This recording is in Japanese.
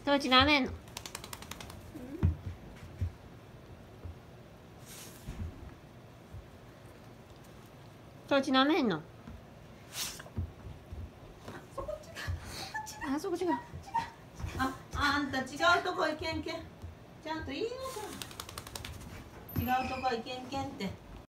トウチ舐めんの。トウチ舐めんの。あそこ違う。あんた違うとこ行けんけん。ちゃんと言いなさい。違うとこ行けんけんって。